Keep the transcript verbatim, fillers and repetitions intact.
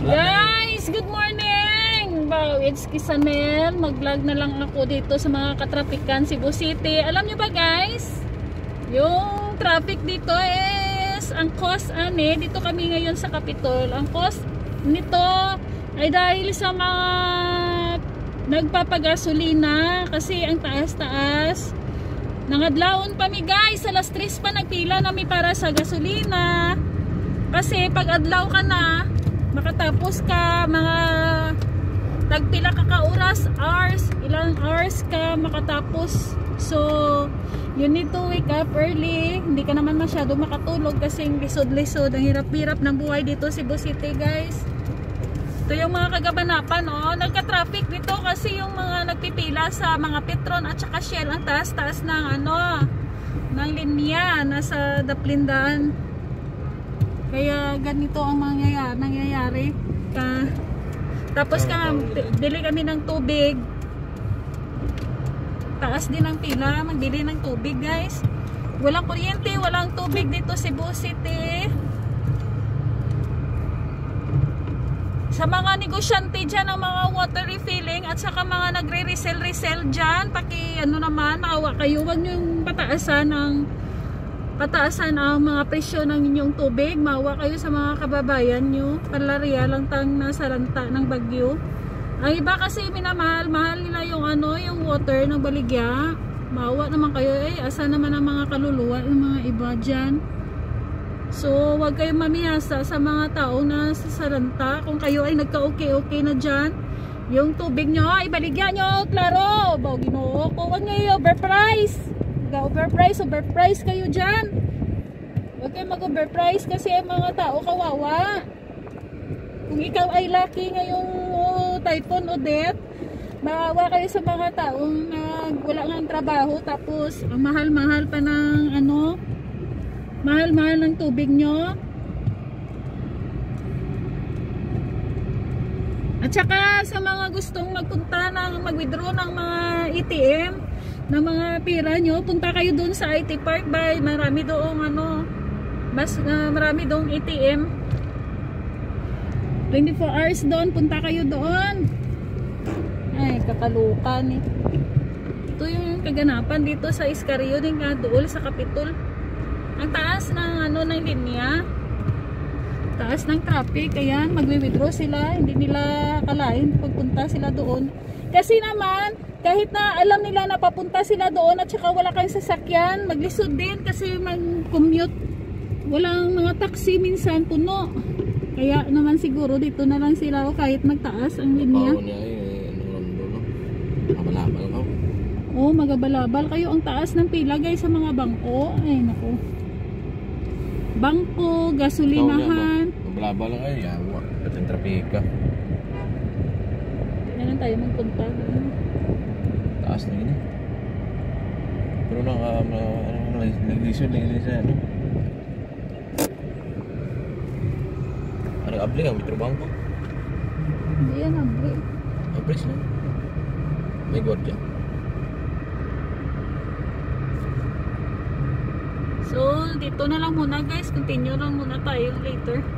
Guys, good morning! Wow, it's Kisanel. Mag-vlog na lang ako dito sa mga katrapikan Cebu City. Alam nyo ba guys, yung traffic dito is, ang cost ane, dito kami ngayon sa Capitol, ang cost nito ay dahil sa mga nagpapagasolina kasi ang taas-taas. Nangadlaon pa mi guys, alas tres pa nagpila na mi para sa gasolina. Kasi pag adlaw ka na, makatapos ka mga tagpila ka ka oras, hours, ilang hours ka makatapos. So you need to wake up early. Hindi ka naman masyado makatulog kasi lisod-lisod, ang hirap-hirap ng buhay dito sa Cebu City guys. Ito yung mga kagabanapan, oh. Nagka-traffic dito kasi yung mga nagpipila sa mga Petron at saka Shell, ang taas-taas ng ano, ng linya nasa Daplindaan. Kaya ganito ang mangyayari, nangyayari ka. Tapos ka, bili kami ng tubig. Taas din ang pila, magbili ng tubig guys. Walang kuryente, walang tubig dito sa Cebu City. Sa mga negosyante dyan, ang mga water refilling at saka mga nagre-resell-resell dyan, paki ano naman, maawa kayo, huwag nyo yung pataasan ng pataasan ang mga presyo ng inyong tubig. Maawa kayo sa mga kababayan nyo. Palarya lang tang nasa lanta ng bagyo. Ang iba kasi minamahal, mahal nila yung ano, yung water ng baligya. Maawa naman kayo, eh, asa naman ang mga kaluluwa ng mga iba dyan. So, huwag kayong mamiyasa sa mga tao na sa salanta. Kung kayo ay nagka-okay-okay na dyan, yung tubig nyo, ibaligyan nyo, klaro. Baw, ginoo ko, huwag nyo yung overprice. Overprice, overprice kayo dyan. Huwag kayo mag-overprice kasi ang mga tao kawawa. Kung ikaw ay lucky ngayong oh, Typhoon Odette, maawa kayo sa mga taong uh, wala nga trabaho, tapos ang mahal-mahal pa ng ano, mahal-mahal ng tubig nyo. At saka sa mga gustong magpunta ng mag-withdraw ng mga A T M ng mga pera nyo, punta kayo doon sa I T Park by, marami doong ano, mas uh, marami doong A T M. twenty-four hours doon, punta kayo doon. Ay, kakalukan eh. Ito yung kaganapan dito sa Iscarrio din nga doon sa Capitol. Ang taas ng ano ng linya, taas ng traffic, kaya magwi-withdraw sila, hindi nila kalain pagpunta sila doon. Kasi naman, kahit na alam nila na papunta sila doon at saka wala kang sasakyan, maglisod din kasi mag-commute. Walang mga taxi minsan, puno. Kaya naman siguro dito na lang sila o kahit magtaas ang linya. Magabalabal ka. Oo, magabalabal kayo. Ang taas ng pila guys sa mga bangko. Ay, naku. Bangko, gasolinahan. Magabalabal lang ay, yawa. Pati yung trapika. Yan lang tayo magpunta. Taas na yun eh. Pero naka, ano, nag-lisod na yun sa ano. Anong abli ang Metro Bangko? Hindi yan abli. Abli sila. May gwardiya. So, dito na lang muna guys. Continue lang muna tayo later.